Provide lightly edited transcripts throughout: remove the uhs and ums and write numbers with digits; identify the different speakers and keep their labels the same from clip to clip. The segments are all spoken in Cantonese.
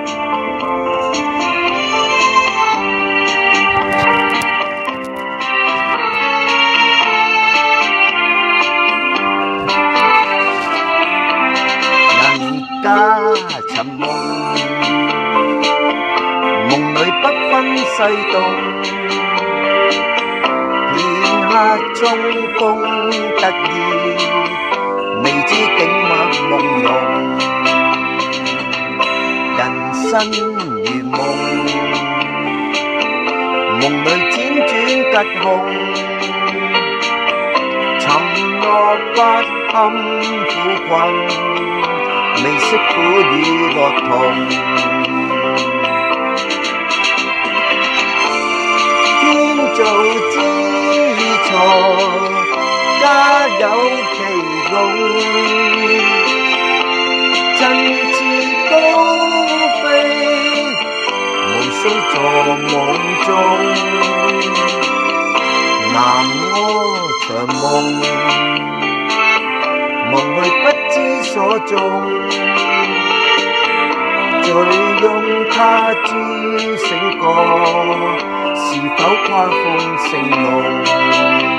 Speaker 1: 人家寻梦，梦里不分西东。片刻中风得意，未知景物朦朧。人生如梦，梦里辗转吉凶。沉落不堪苦困，未识苦與樂同。天造之材，家有其用。振翅高飛，無須坐夢中。南柯長夢，夢去不知所蹤。醉擁他朝醒覺，是否跨風聲弄？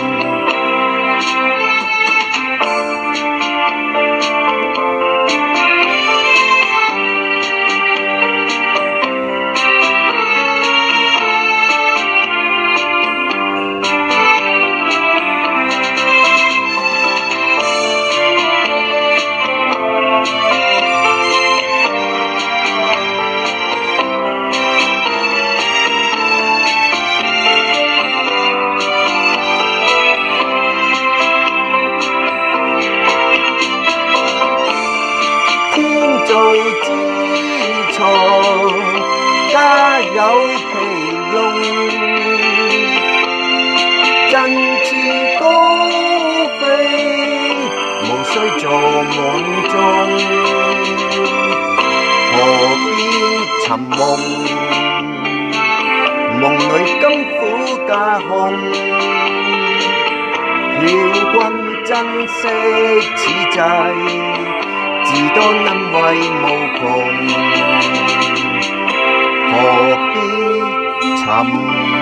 Speaker 1: 造之材，家有其用。振翅高飛，無須坐夢中。何必尋夢？夢裏甘苦加空。勸君珍惜此際，自多恩惠無窮，何必尋？